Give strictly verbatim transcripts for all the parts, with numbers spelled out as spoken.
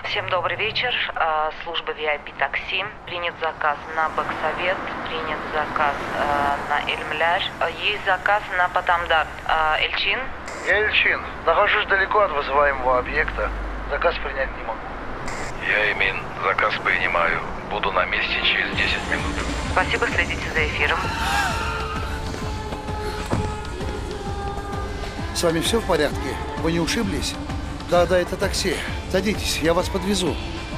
Всем добрый вечер. Служба ви ай пи такси. Принят заказ на Баксовет, принят заказ на Эльмляр. Есть заказ на Патамдар. Эльчин? Я Эльчин. Нахожусь далеко от вызываемого объекта. Заказ принять не могу. Я Эмин. Заказ принимаю. Буду на месте через десять минут. Спасибо, следите за эфиром. С вами все в порядке? Вы не ушиблись? Да, да, это такси. Садитесь, я вас подвезу.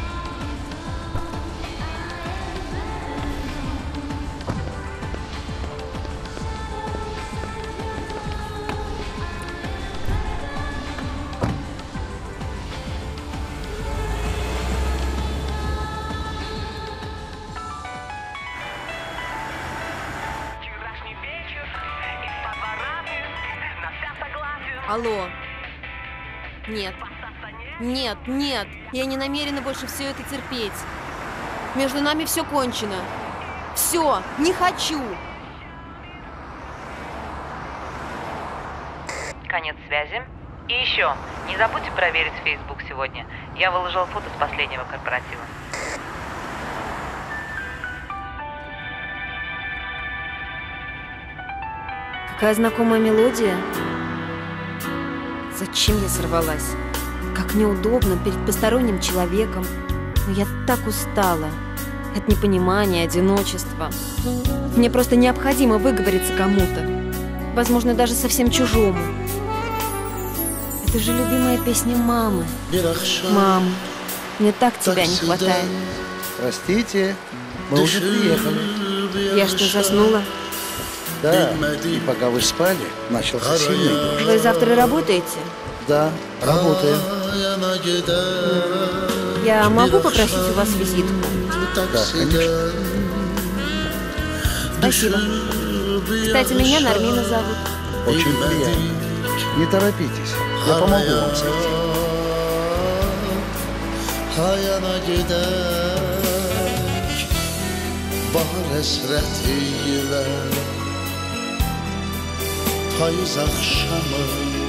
Алло. Нет. Нет, нет. Я не намерена больше все это терпеть. Между нами все кончено. Все. Не хочу. Конец связи. И еще, не забудьте проверить Facebook сегодня. Я выложила фото с последнего корпоратива. Какая знакомая мелодия. Зачем я сорвалась? Как неудобно перед посторонним человеком. Но я так устала. От непонимания, одиночества. Мне просто необходимо выговориться кому-то. Возможно, даже совсем чужому. Это же любимая песня мамы. Мам, мне так тебя не хватает. Простите, мы уже приехали. Я что, заснула? Да, и пока вы спали, начался сильный дождь. Вы завтра работаете? Да, работаем. Я могу попросить у вас визитку? Да, конечно. Спасибо. Кстати, меня Нармина зовут. Очень приятно. Не торопитесь, я помогу вам сойти. Payız akşamı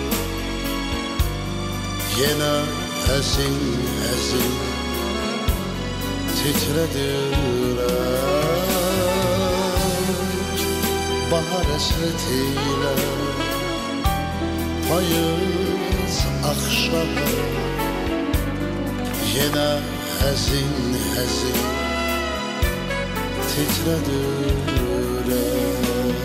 yine ezin ezin titredi yürek bahar esretiyle payız akşamı yine ezin ezin titredi yürek.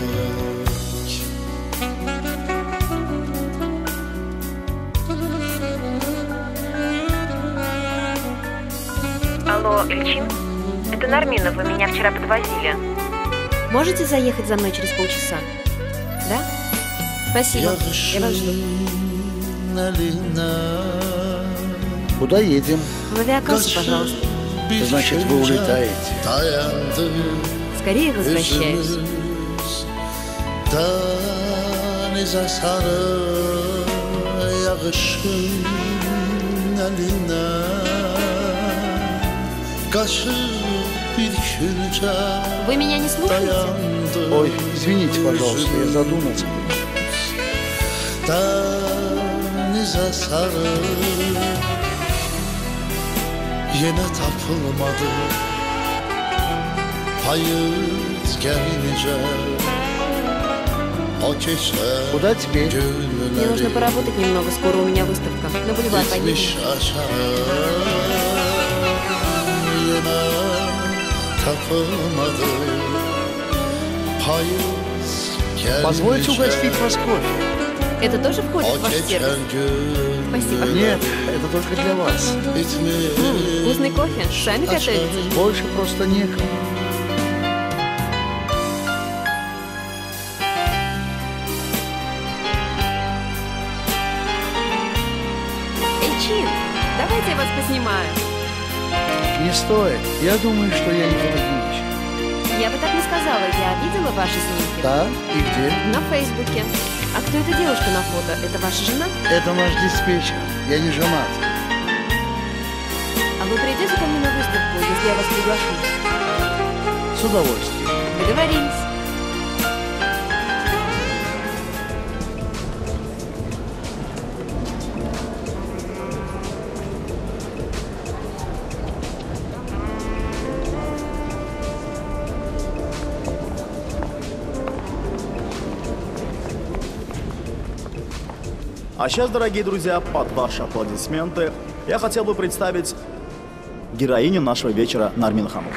Алло, Эльчин? Это Нармина, вы меня вчера подвозили. Можете заехать за мной через полчаса? Да? Спасибо, я вас жду. Куда едем? В авиакассу, пожалуйста. Значит, вы улетаете. Скорее возвращаюсь. Вы меня не слушаете? Ой, извините, пожалуйста, я задумался. Yine tapılmadı payız gelince o keçer. Куда теперь? Мне нужно поработать немного, скоро у меня выставка. На бульвар поедем. Yine tapılmadı payız gelince. Позвольте угостить вас кофе. Это тоже входит в ваш сервис? Спасибо. Нет, это только для вас. М, вкусный кофе. Сами готовите? Больше просто некому. Эльчин, давайте я вас поснимаю. Не стоит. Я думаю, что я не фотогеничен. Я бы так не сказала. Я видела ваши снимки. Да? И где? На Фейсбуке. А кто эта девушка на фото? Это ваша жена? Это наш диспетчер. Я не женат. А вы придете ко мне на выставку, если я вас приглашу? С удовольствием. Договорились. А сейчас, дорогие друзья, под ваши аплодисменты я хотел бы представить героиню нашего вечера Нармин Хаму.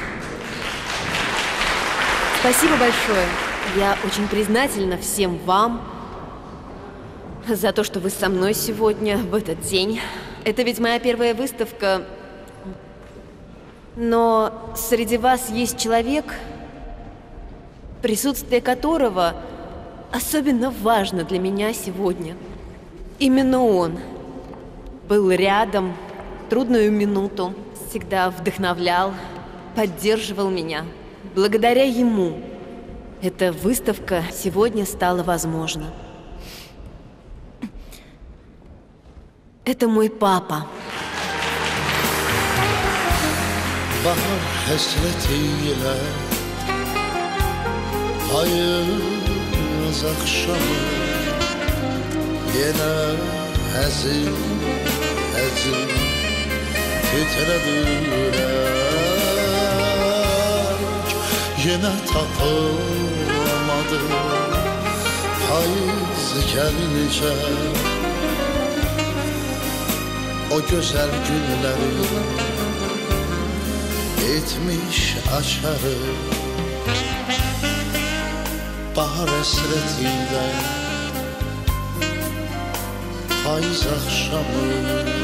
Спасибо большое. Я очень признательна всем вам за то, что вы со мной сегодня, в этот день. Это ведь моя первая выставка. Но среди вас есть человек, присутствие которого особенно важно для меня сегодня. Именно он был рядом в трудную минуту, всегда вдохновлял, поддерживал меня. Благодаря ему эта выставка сегодня стала возможна. Это мой папа. Bahar hasretiyle ayız akşamı yine hazin hazin titrediler yine tapılmadı payız gelince o güzel günleri etmiş aşarı bahar hasretiyle payız akşamı